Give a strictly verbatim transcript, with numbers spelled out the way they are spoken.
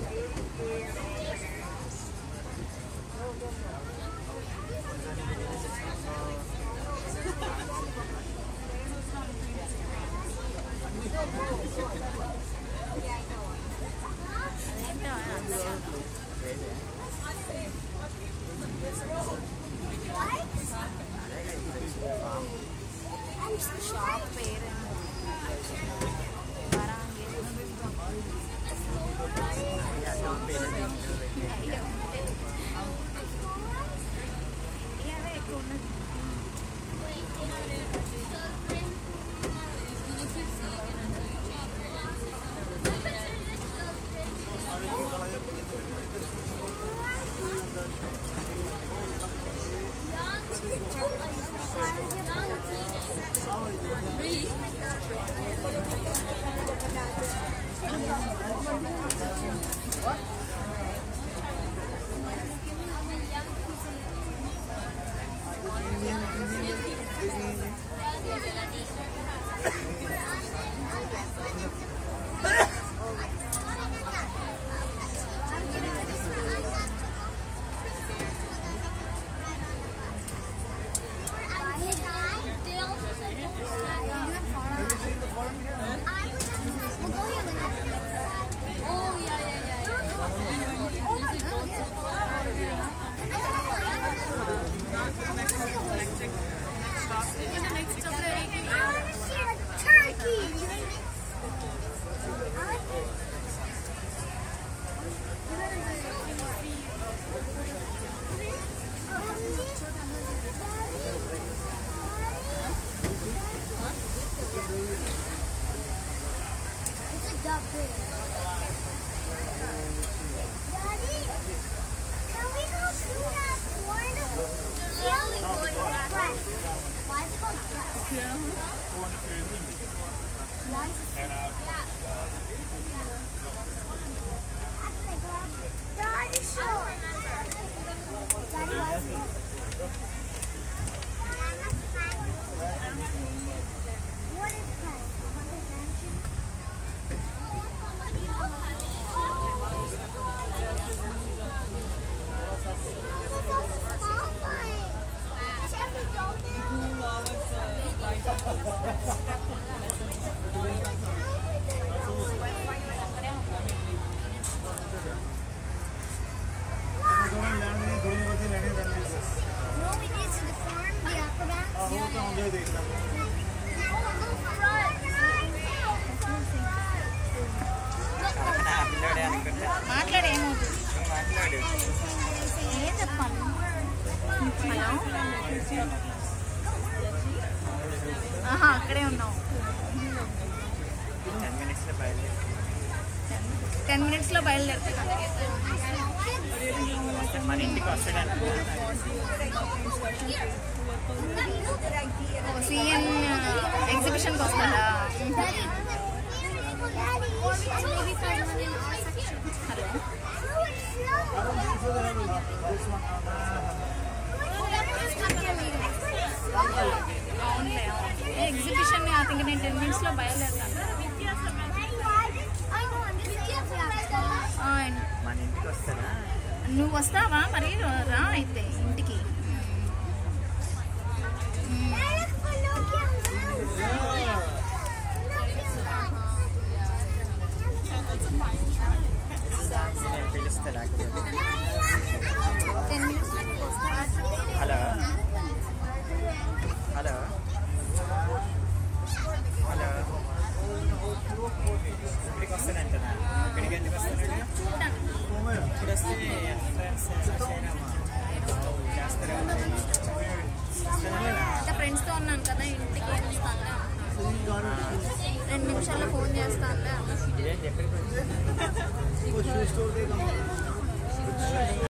Shop పేరు ఎక్కువ ఉన్నది. మాట్లాడే ఏమవుతుంది ఏం చెప్పాలి. హలో ఆహా అక్కడే ఉన్నాం. టెన్ మినిట్స్లో బయలుదేరుతాం. మన ఇంటికి వస్తాడు సిఎన్ ఎగ్జిబిషన్కి వస్తాడా? అవునులే ఎగ్జిబిషన్ ఐ థింక్ నేను టెన్ మినిట్స్లో బయలుదేరుతాను. మన ఇంటికి వస్తాడా? నువ్వు వస్తావా మరి? రా అయితే ఇంటికి. పిలుస్తాడా? Ten minutes hello hello hello ఇక్కడికి వస్తానంటనా? ఇక్కడికి ఎందుకు వస్తాను? ఇప్పుడు వస్తే ఎంట్రన్స్ చేస్తారా? ఫ్రెండ్స్తో ఉన్నాను కదా ఇంటికి వస్తాను. రెండు నిమిషాల్లో ఫోన్ చేస్తాను. ఎక్కడికి